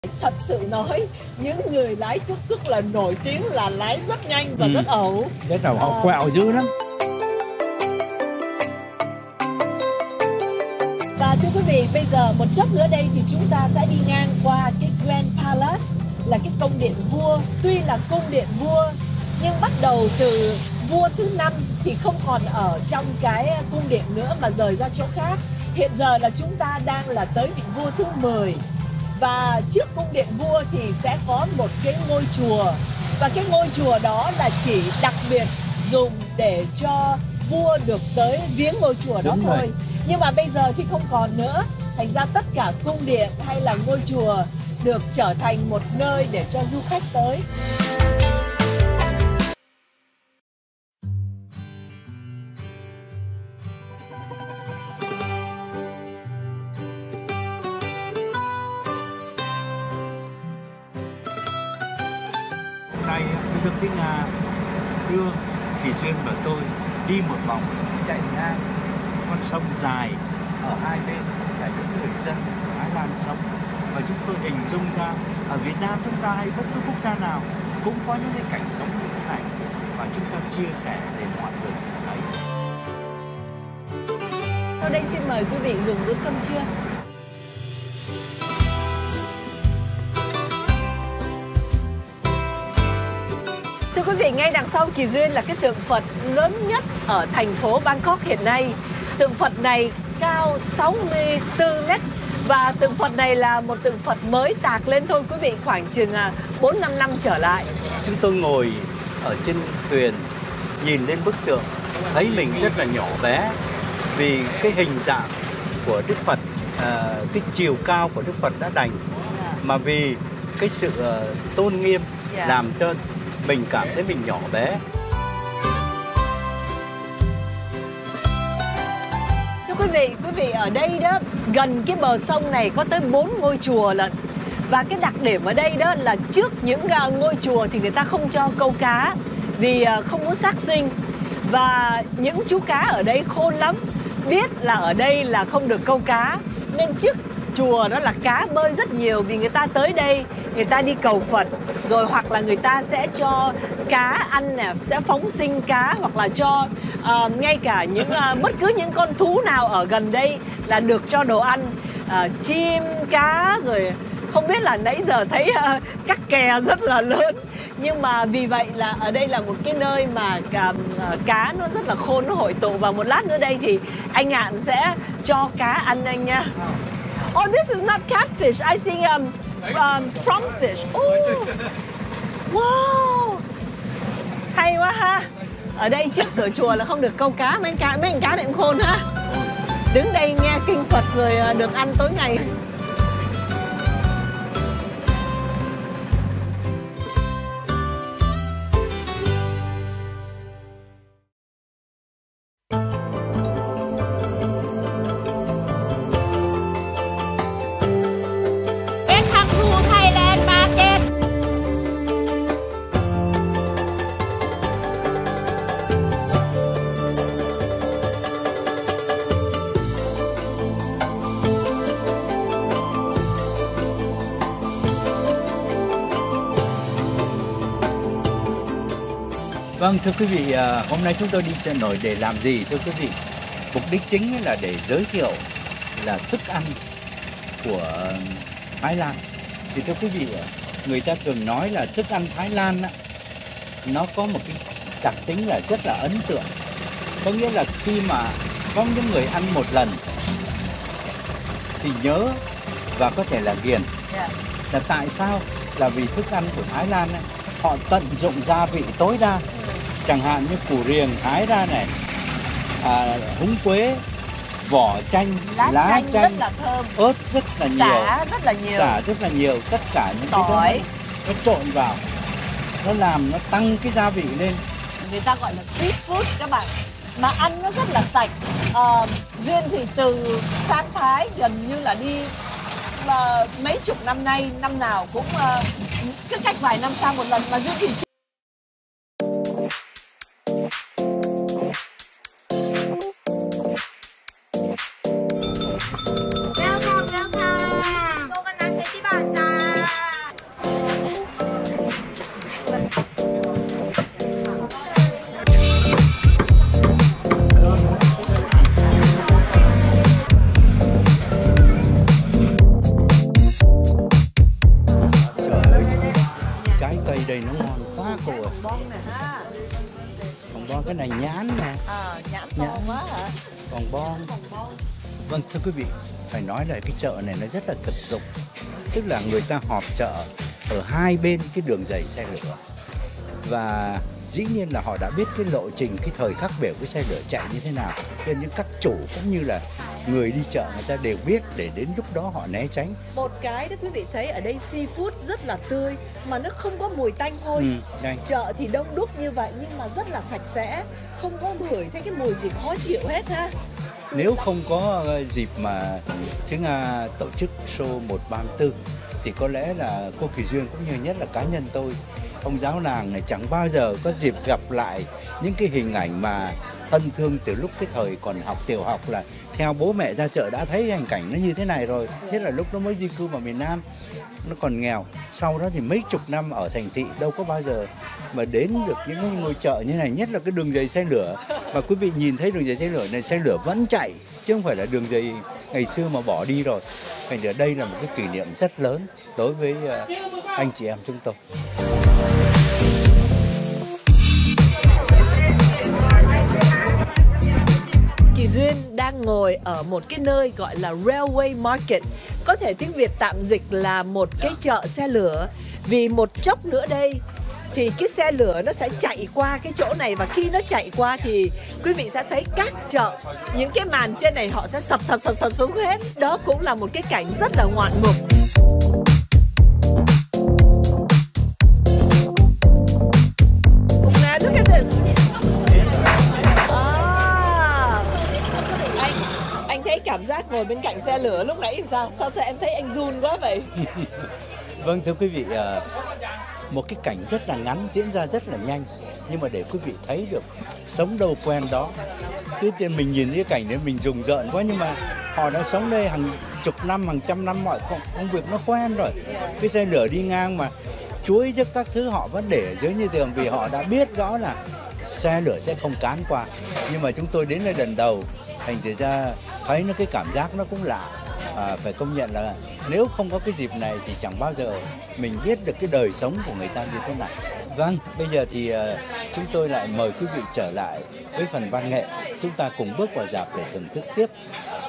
Thật sự nói, những người lái tuk tuk là nổi tiếng là lái rất nhanh và rất ẩu. Rất là họ quẹo dữ lắm. Và thưa quý vị, bây giờ một chốc nữa đây thì chúng ta sẽ đi ngang qua cái Grand Palace, là cái cung điện vua. Tuy là cung điện vua nhưng bắt đầu từ vua thứ 5 thì không còn ở trong cái cung điện nữa mà rời ra chỗ khác. Hiện giờ là chúng ta đang là tới vị vua thứ 10. Và trước cung điện vua thì sẽ có một cái ngôi chùa. Và cái ngôi chùa đó là chỉ đặc biệt dùng để cho vua được tới viếng ngôi chùa đó thôi. Nhưng mà bây giờ thì không còn nữa. Thành ra tất cả cung điện hay là ngôi chùa được trở thành một nơi để cho du khách tới. Nay Đức Thánh Nga đưa Kỳ Duyên và tôi đi một vòng chạy ngang con sông dài ở hai bên là những người dân Thái Lan sống, và chúng tôi hình dung ra ở Việt Nam chúng ta hay bất cứ quốc gia nào cũng có những cái cảnh sống như thế này, và chúng ta chia sẻ để mọi người thấy. Sau đây xin mời quý vị dùng bữa cơm trưa. Thưa quý vị, ngay đằng sau Kỳ Duyên là cái tượng Phật lớn nhất ở thành phố Bangkok hiện nay. Tượng Phật này cao 64 mét và tượng Phật này là một tượng Phật mới tạc lên thôi quý vị, khoảng chừng 4-5 năm trở lại. Chúng tôi ngồi ở trên thuyền nhìn lên bức tượng thấy mình rất là nhỏ bé, vì cái hình dạng của Đức Phật, cái chiều cao của Đức Phật đã đành, mà vì cái sự tôn nghiêm làm cho mình cảm thấy mình nhỏ bé. Thưa quý vị ở đây đó, gần cái bờ sông này có tới 4 ngôi chùa lận. Và cái đặc điểm ở đây đó là trước những ngôi chùa thì người ta không cho câu cá vì không muốn sát sinh. Và những chú cá ở đây khôn lắm, biết là ở đây là không được câu cá, nên trước chùa đó là cá bơi rất nhiều, vì người ta tới đây người ta đi cầu Phật, rồi hoặc là người ta sẽ cho cá ăn nè, sẽ phóng sinh cá, hoặc là cho ngay cả những bất cứ những con thú nào ở gần đây là được cho đồ ăn, chim, cá, rồi không biết là nãy giờ thấy các kè rất là lớn. Nhưng mà vì vậy là ở đây là một cái nơi mà cá nó rất là khôn, nó hội tụ. Và một lát nữa đây thì anh Ngạn sẽ cho cá ăn anh nha. Oh, this is not catfish. I see prawnfish. Oh, wow, hay quá ha. Ở đây trước cửa chùa là không được câu cá, mấy anh cá này cũng khôn ha. Đứng đây nghe kinh Phật rồi được ăn tối ngày. Vâng, thưa quý vị, hôm nay chúng tôi đi chợ nổi để làm gì thưa quý vị? Mục đích chính là để giới thiệu là thức ăn của Thái Lan. Thì thưa quý vị, người ta thường nói là thức ăn Thái Lan nó có một cái đặc tính là rất là ấn tượng. Có nghĩa là khi mà có những người ăn một lần thì nhớ và có thể là ghiền. Là tại sao? Là vì thức ăn của Thái Lan họ tận dụng gia vị tối đa. Chẳng hạn như củ riềng thái ra này, húng quế, vỏ chanh, lá chanh rất là thơm, ớt rất là nhiều, xả rất là nhiều, tất cả những tỏi, cái đó nó trộn vào, nó làm nó tăng cái gia vị lên. Người ta gọi là street food các bạn, mà ăn nó rất là sạch. Duyên thì từ sang Thái gần như là đi mấy chục năm nay, năm nào cũng cứ cách vài năm sang một lần, mà Duyên thì Welcome. โตกันนันเซติบาทจ้า cô ơi. Hồng bon nè ha. Hồng bon cái này nhãn nè. Nhãn to quá hả? Hồng bon. Vâng, thưa quý vị, phải nói là cái chợ này nó rất là thực dụng. Tức là người ta họp chợ ở hai bên cái đường dây xe lửa. Và dĩ nhiên là họ đã biết cái lộ trình, cái thời khắc biểu cái xe lửa chạy như thế nào. Nên những các chủ cũng như là người đi chợ người ta đều biết để đến lúc đó họ né tránh. Một cái đó quý vị thấy ở đây seafood rất là tươi mà nó không có mùi tanh hôi. Chợ thì đông đúc như vậy nhưng mà rất là sạch sẽ, không có ngửi thấy cái mùi gì khó chịu hết ha. Nếu không có dịp mà chúng tổ chức show 134 thì có lẽ là cô Kỳ Duyên cũng như nhất là cá nhân tôi, ông giáo làng này chẳng bao giờ có dịp gặp lại những cái hình ảnh mà thân thương từ lúc cái thời còn học tiểu học, là theo bố mẹ ra chợ đã thấy hành cảnh nó như thế này rồi. Nhất là lúc nó mới di cư vào miền Nam, nó còn nghèo. Sau đó thì mấy chục năm ở thành thị đâu có bao giờ mà đến được những ngôi chợ như này, nhất là cái đường dây xe lửa. Mà quý vị nhìn thấy đường dây xe lửa này, xe lửa vẫn chạy chứ không phải là đường dây ngày xưa mà bỏ đi rồi. Thành ra đây là một cái kỷ niệm rất lớn đối với anh chị em chúng tôi. Kỳ Duyên đang ngồi ở một cái nơi gọi là Railway Market, có thể tiếng Việt tạm dịch là một cái chợ xe lửa. Vì một chốc nữa đây thì cái xe lửa nó sẽ chạy qua cái chỗ này, và khi nó chạy qua thì quý vị sẽ thấy các chợ, những cái màn trên này họ sẽ sập xuống hết. Đó cũng là một cái cảnh rất là ngoạn mục. Look at this. Anh thấy cảm giác ngồi bên cạnh xe lửa lúc nãy sao? Sao em thấy anh run quá vậy? Vâng, thưa quý vị, một cái cảnh rất là ngắn diễn ra rất là nhanh, nhưng mà để quý vị thấy được sống đâu quen đó. Trước tiên mình nhìn cái cảnh đấy mình rùng rợn quá, nhưng mà họ đã sống đây hàng chục năm, hàng trăm năm, mọi công việc nó quen rồi. Cái xe lửa đi ngang mà chuối trước các thứ họ vẫn để ở dưới như thường, vì họ đã biết rõ là xe lửa sẽ không cán qua. Nhưng mà chúng tôi đến đây lần đầu, thành ra thấy nó cái cảm giác nó cũng lạ. Phải công nhận là nếu không có cái dịp này thì chẳng bao giờ mình biết được cái đời sống của người ta như thế nào. Vâng, bây giờ thì chúng tôi lại mời quý vị trở lại với phần văn nghệ. Chúng ta cùng bước vào rạp để thưởng thức tiếp